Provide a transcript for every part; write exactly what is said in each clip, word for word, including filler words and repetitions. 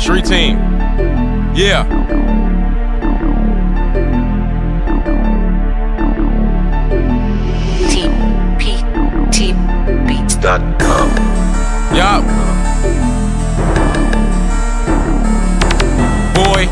Street team. Yeah. T P T beats dot com. Yup. Boy.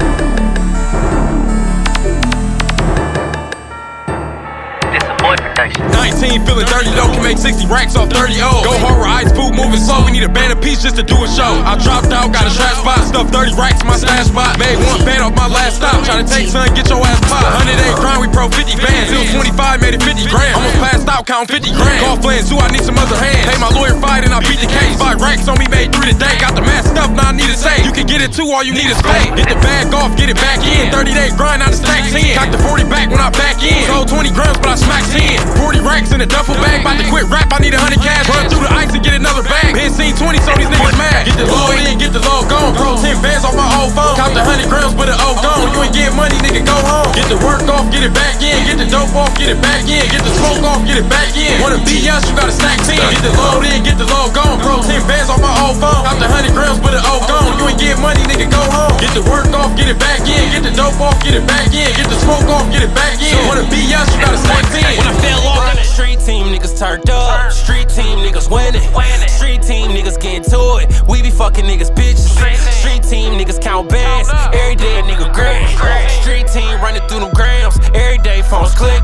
This a boy production. nineteen feeling dirty though, can make sixty racks off thirty O's. Go hard with ice food moving slow, we need a band of peace just to do a show. I dropped out, got a trap spot, stuffed thirty racks in my stash spot. Made one band off my last stop, try to take son, get your ass popped. one hundred eight grind, we pro fifty bands, it was twenty-five, made it fifty grand. Almost passed out, counting fifty grand. Call Flynn, Zoo, I need some other hands. Pay my lawyer fight and I beat the case. Five racks on me, made three today. Got the mad stuff, now I need a save. You can get it too, all you need is pay. Get the bag off, get it back in. thirty day grind, now the stack ten. Cock the forty back when I back in. Sold twenty grams, but I smacked ten. forty racks in a duffel bag, about to quit rap, I need a hundred cash. Run through the ice and get another bag. Been seen twenty, so these niggas mad. Get the low in, get the low gone. Pro ten bands off my old phone. Count the hundred grams, but the O gone. You ain't get money, nigga, go home. Get the work off, get it back in. Get the dope off, get it back in. Get the smoke off, get it back in. Wanna be us, you gotta stack ten. Get the load in, get the low gone. Pro ten bands off my old phone. Count the hundred grams, but the O gone. You ain't get money, nigga, go home. Get the work off, get it back in. Get the dope off, get it back in. Get the smoke off, get it back in. Wanna be us, you gotta stack ten. When I fell off on the street team, niggas turned up. Street team niggas winning. Street team niggas getting to it. We be fucking niggas bitches. Street team niggas count bands. Every day a nigga grand. Street team running through them grams. Every day phones clear.